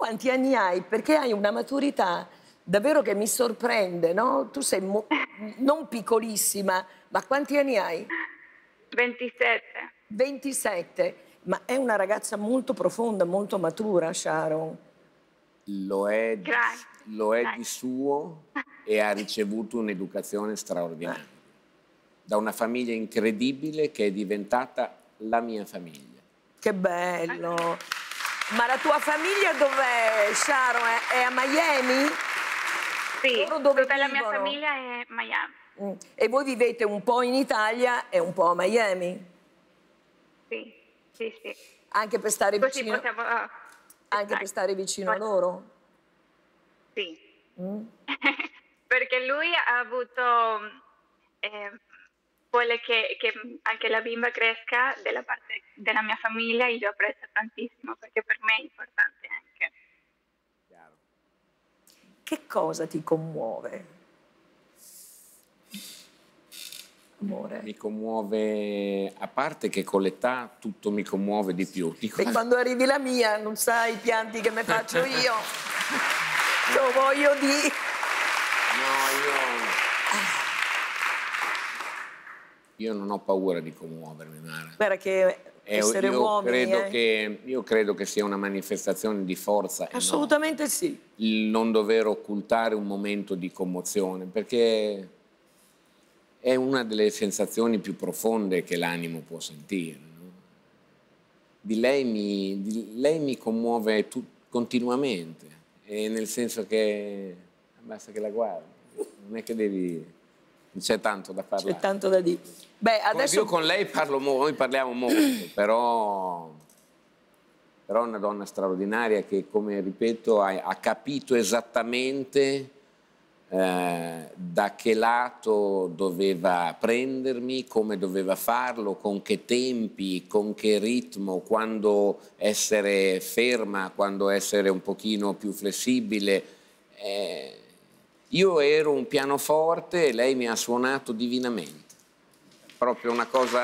quanti anni hai? Perché hai una maturità davvero che mi sorprende, no? Tu sei non piccolissima, ma quanti anni hai? 27. 27. Ma è una ragazza molto profonda, molto matura, Sharon. Lo è Grazie. di suo e ha ricevuto un'educazione straordinaria. Da una famiglia incredibile che è diventata la mia famiglia. Che bello! Ma la tua famiglia dov'è, Sharon? È a Miami? Sì, dove tutta la mia vivono? famiglia è Miami. E voi vivete un po' in Italia e un po' a Miami? Sì, sì, sì. Anche per stare Così vicino, possiamo... anche per stare vicino a loro? Sì. Perché lui ha avuto... vuole che anche la bimba cresca della parte della mia famiglia e io apprezzo tantissimo perché per me è importante anche. Chiaro. Che cosa ti commuove? Amore. Mi commuove, a parte che con l'età tutto mi commuove di più. E quando arrivi la mia non sai i pianti che mi faccio io. Lo voglio dire. No, io non ho paura di commuovermi, Mara. Guarda che essere uomini... Io credo che sia una manifestazione di forza. Assolutamente enorme, sì. il non dover occultare un momento di commozione, perché è una delle sensazioni più profonde che l'animo può sentire. No? Lei mi commuove continuamente, e nel senso che basta che la guardi, non è che devi... Non c'è tanto da parlare. C'è tanto da dire. Beh, adesso... Io con lei noi parliamo molto, però è una donna straordinaria che, come ripeto, ha capito esattamente da che lato doveva prendermi, come doveva farlo, con che tempi, con che ritmo, quando essere ferma, quando essere un pochino più flessibile. Io ero un pianoforte e lei mi ha suonato divinamente. Proprio una cosa...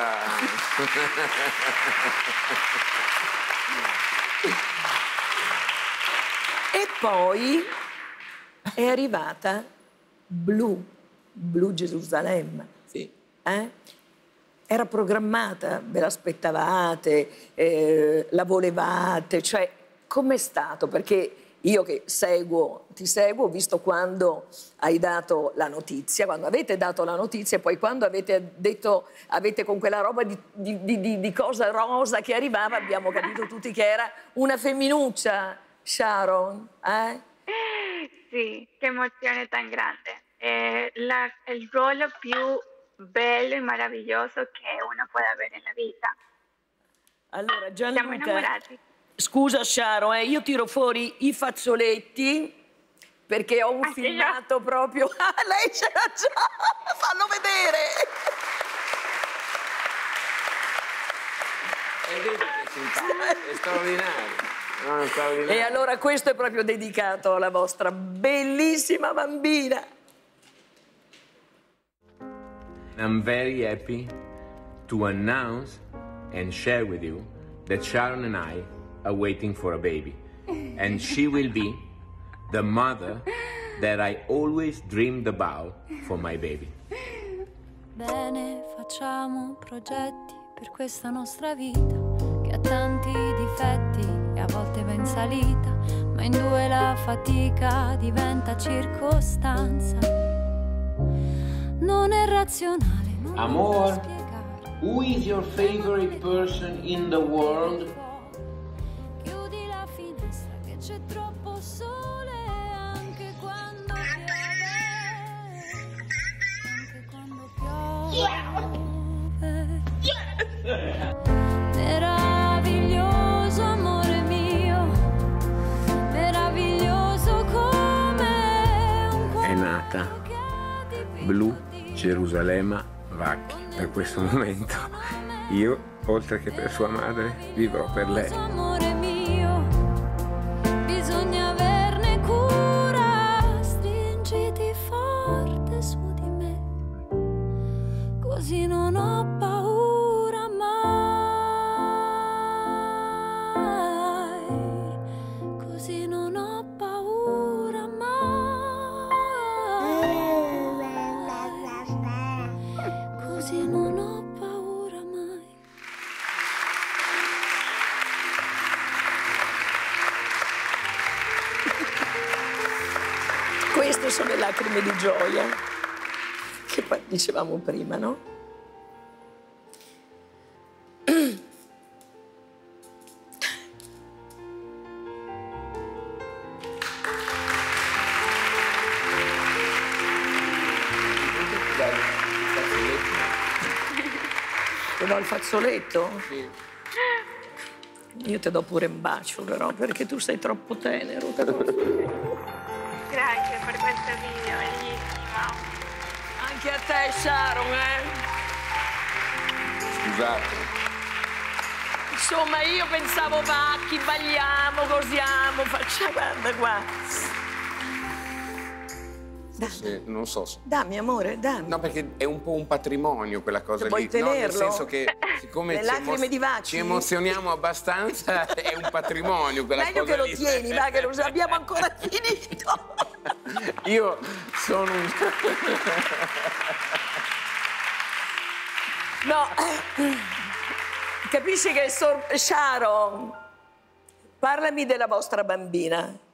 E poi è arrivata Blu Gerusalemme. Sì. Era programmata, ve l'aspettavate, la volevate, cioè com'è stato? Perché io che ti seguo, ho visto quando hai dato la notizia, quando avete dato la notizia, e poi quando avete detto, avete con quella roba di cosa rosa che arrivava, abbiamo capito tutti che era una femminuccia, Sharon, Sì, che emozione tan grande. È il ruolo più bello e meraviglioso che uno può avere nella vita. Allora, Siamo Gianluca... innamorati. Scusa, Sharon, io tiro fuori i fazzoletti perché ho un filmato proprio... Ah, lei ce l'ha già! Fallo vedere! È straordinario. E allora questo è proprio dedicato alla vostra bellissima bambina. I'm very happy to announce and share with you that Sharon and I are waiting for a baby. And she will be the mother that I always dreamed about for my baby. Bene, facciamo progetti per questa nostra vita, che ha tanti difetti e a volte va in salita, ma in due la fatica diventa circostanza. Non è razionale, non Amor, spiegare. who is your favorite person in the world? Chiudi la finestra che c'è troppo sole anche quando piove. Anche quando piove. Meraviglioso amore mio, meraviglioso come un cuore. È nata Blu Gerusalemme Vacchi. Da questo momento io, oltre che per sua madre, vivrò per lei. Amore mio, bisogna averne cura, stringiti forte su di me, così non ho paura mai, così non ho ho paura mai, così non ho paura mai. Queste sono le lacrime di gioia che dicevamo prima, no? Ti do il fazzoletto? Sì. Io ti do pure un bacio, però, perché tu sei troppo tenero. Grazie per questo video, bellissimo. Anche a te, Sharon, Scusate. Insomma, io pensavo, vacchi, balliamo, cosiamo, facciamo, guarda qua. Forse, non so. Dammi, amore, dammi. No, perché è un po' un patrimonio quella cosa Vuoi lì. tenerlo? No, nel senso che siccome Le lacrime di Vacchi? ci emozioniamo abbastanza, è un patrimonio quella Meglio cosa che lo lì. tieni, va, che non abbiamo ancora finito. Io sono un... No, capisci che Sharon, parlami della vostra bambina.